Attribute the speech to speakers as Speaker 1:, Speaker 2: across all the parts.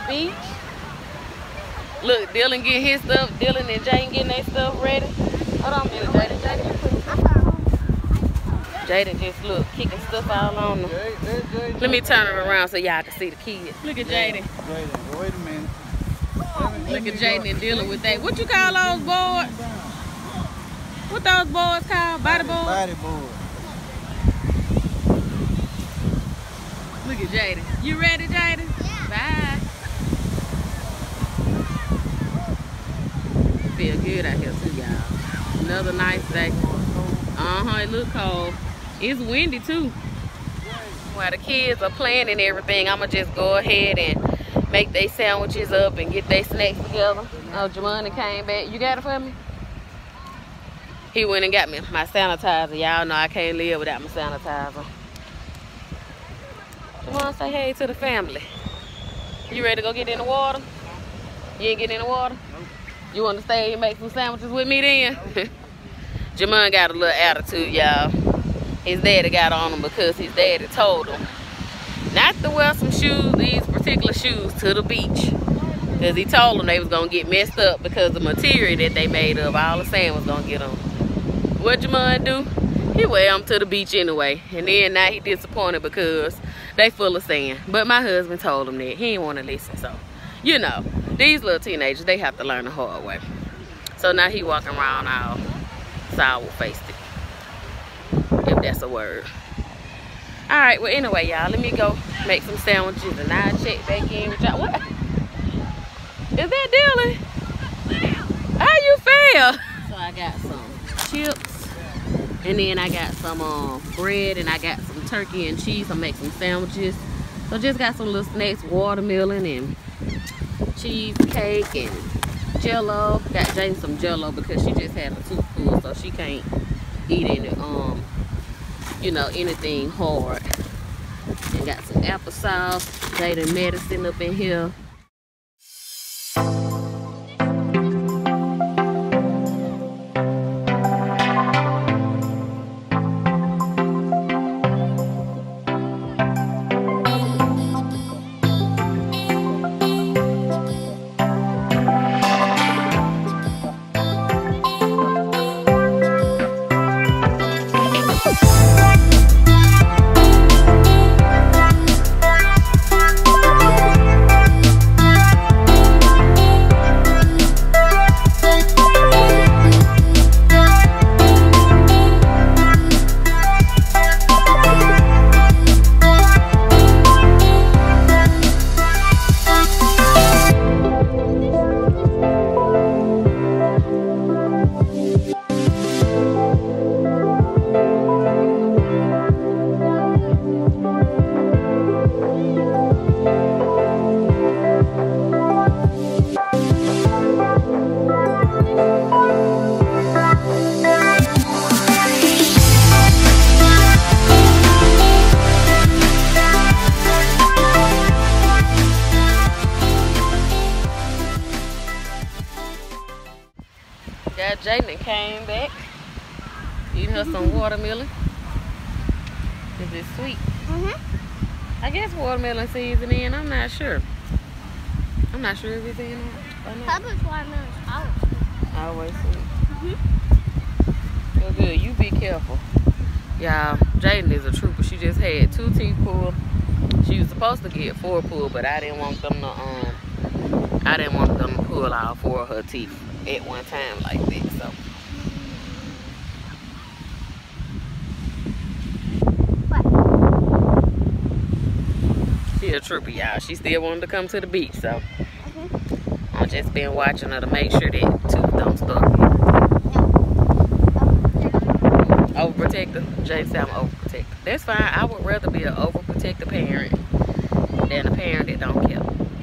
Speaker 1: beach. Look, Dylan getting his stuff. Dylan and Jaden getting their stuff ready. Hold on a minute, Jaden. Jaden just look kicking stuff all on them. Let me turn it around so y'all can see the kids. Look at Jaden.
Speaker 2: Jaden, wait a minute.
Speaker 1: Look at Jaden and Dylan with that. What you call those boards? What those boards called? Body boards?
Speaker 2: Body board.
Speaker 1: Look at Jaden. You ready, Jaden?
Speaker 3: Yeah.
Speaker 1: Bye. Feel good out here too, y'all. Another nice day. It look cold. It's windy too. While the kids are playing and everything, I'ma just go ahead and make their sandwiches up and get their snacks together. Oh, Jamani came back. You got it for me? He went and got me my sanitizer. Y'all know I can't live without my sanitizer. Jamani, say hey to the family. You ready to go get in the water? You ain't getting in the water?
Speaker 2: Nope.
Speaker 1: You want to stay and make some sandwiches with me then? Jamon got a little attitude, y'all. His daddy got on him because his daddy told him not to wear some shoes, these particular shoes, to the beach. Because he told them they was going to get messed up because the material that they made of, all the sand was going to get on. What Jamon do? He wear them to the beach anyway. And then now he disappointed because they full of sand. But my husband told him that. He didn't want to listen. So, you know, these little teenagers, they have to learn the hard way. So now he walking around all sour-faced, if that's a word. All right, well, anyway, y'all, let me go make some sandwiches and I'll check back in with y'all. What? Is that Dylan? How you feel? So I got some chips, and then I got some bread, and I got some turkey and cheese. I'll make some sandwiches. So just got some little snacks, watermelon and cheesecake and Jello. Got Jaden some Jello because she just had a tooth pull, so she can't eat any you know, anything hard. And got some applesauce, Jaden medicine up in here. Jaden came back, eating her some watermelon. Is it sweet? I guess watermelon seasoning. I'm not sure. I'm not sure if it's in it or not.
Speaker 3: Public watermelon is always sweet.
Speaker 1: Always sweet. Feel good. You be careful. Y'all, Jaden is a trooper. She just had 2 teeth pulled. She was supposed to get 4 pulled, but I didn't want them to pull all 4 of her teeth at one time like this. So she a trooper, y'all. She still wanted to come to the beach, so I've just been watching her to make sure that tooth don't stuck. Overprotector. Jay said I'm overprotector. That's fine. I would rather be an overprotective parent than a parent that don't care.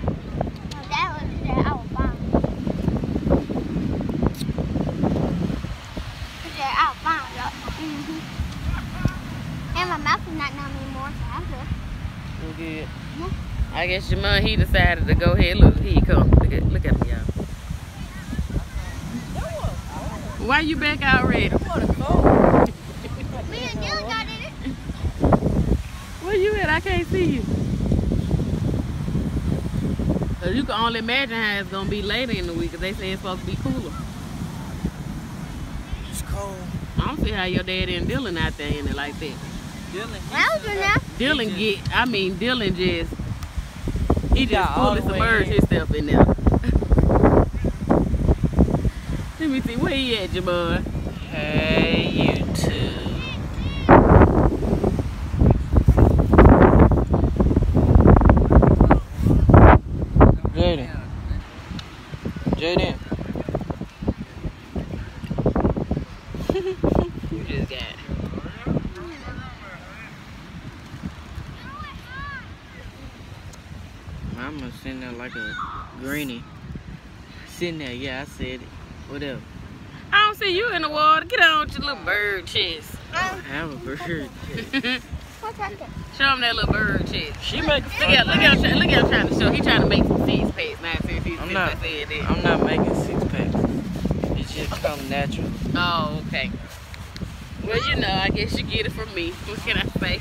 Speaker 3: And my mouth is not numb anymore, so I'm good.
Speaker 1: You good? I guess your mom, he decided to go ahead. Look, here he come. Look at him, y'all. Why you back already?
Speaker 3: Me and Dylan got in it.
Speaker 1: Where you at? I can't see you. So Cause you can only imagine how it's gonna be later in the week. Cause they say it's supposed to be cooler.
Speaker 2: It's cold.
Speaker 1: I don't see how your dad and Dylan out there in it like that. Dylan he just fully submerged himself in there. Let me see, where he at, Jamon?
Speaker 2: Hey, YouTube. Jaden.
Speaker 1: You just got it.
Speaker 2: Mama sitting there like a greenie. Sitting there, yeah, I said it. Whatever.
Speaker 1: I don't see you in the water. Get on with your little bird chest.
Speaker 2: I have a bird.
Speaker 3: What's that thing?
Speaker 1: Show him that little bird chest.
Speaker 2: She makes.
Speaker 1: Look out trying to show. He trying to make some six packs.
Speaker 2: I'm not making 6 packs. It just come natural.
Speaker 1: Oh, okay. Well, you know, I guess you get it from me. What can I say?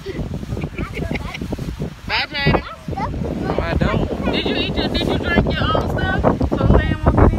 Speaker 1: Bye, Jaden.
Speaker 2: No, I don't.
Speaker 1: Did you drink your own stuff? So Lamb won't get in?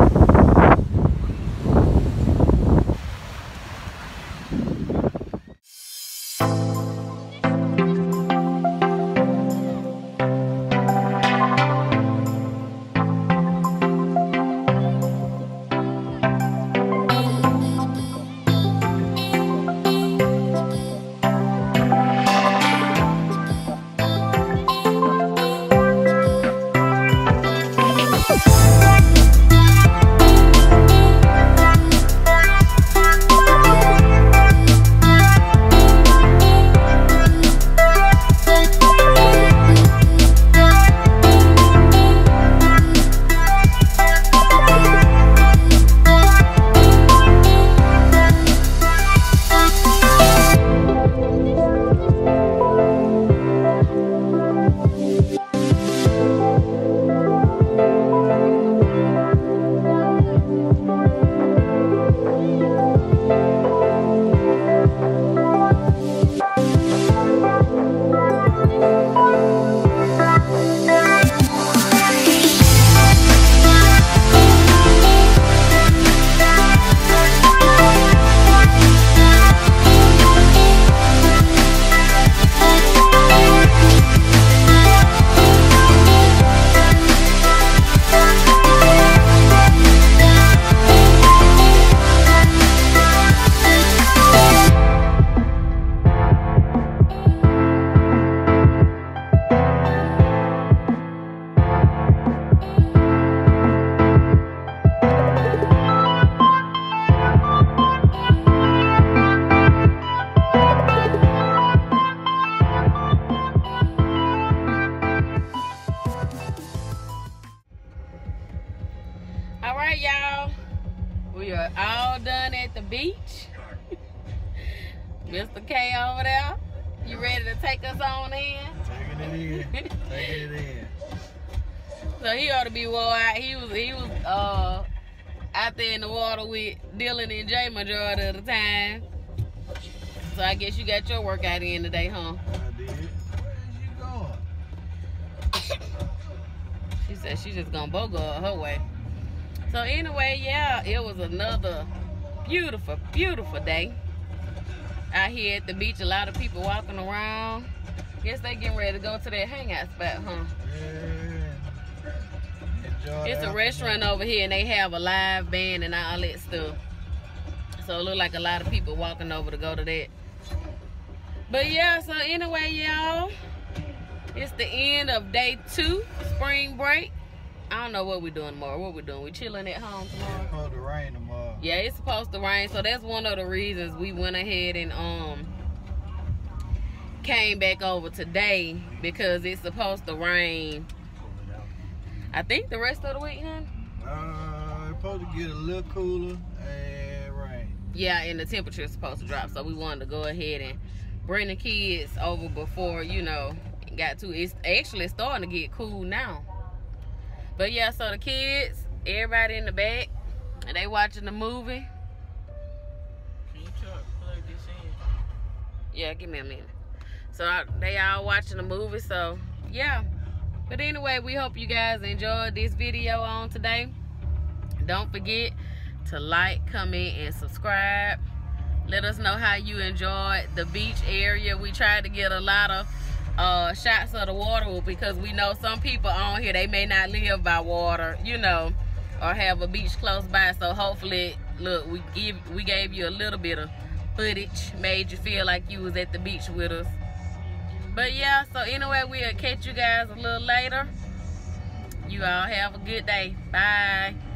Speaker 1: Alright, y'all. We are all done at the beach. Mr. K over there. You ready to take us on in?
Speaker 2: Taking it in. Taking it in.
Speaker 1: So he ought to be wore out. He was out there in the water with Dylan and Jay majority of the time. So I guess you got your workout in today, huh?
Speaker 2: I did. Where is you going?
Speaker 1: She said she just gonna bogo her way. So anyway, yeah, it was another beautiful, beautiful day out here at the beach. A lot of people walking around. Guess they getting ready to go to that hangout spot, huh?
Speaker 2: Yeah.
Speaker 1: It's a restaurant over here and they have a live band and all that stuff. So it look like a lot of people walking over to go to that. But yeah, so anyway, y'all, it's the end of day 2, spring break. I don't know what we're doing tomorrow. What we're doing? We chilling at home tomorrow?
Speaker 2: It's supposed to rain tomorrow.
Speaker 1: Yeah, it's supposed to rain. So that's one of the reasons we went ahead and came back over today, because it's supposed to rain. I think the rest of the week, huh?
Speaker 2: It's supposed to get a little cooler and rain.
Speaker 1: Yeah, and the temperature is supposed to drop. So we wanted to go ahead and bring the kids over before, you know, it got to. It's actually starting to get cool now. But yeah, so the kids, everybody in the back, and they watching the movie.
Speaker 2: Can you plug this in?
Speaker 1: Yeah, give me a minute. So they all watching the movie. So yeah, But anyway, we hope you guys enjoyed this video on today. Don't forget to like, comment, and subscribe. Let us know how you enjoyed the beach area. We tried to get a lot of shots of the water because we know some people on here, they may not live by water, you know, or have a beach close by. So hopefully, look, we gave you a little bit of footage, made you feel like you was at the beach with us. But yeah, so anyway, we'll catch you guys a little later. You all have a good day. Bye.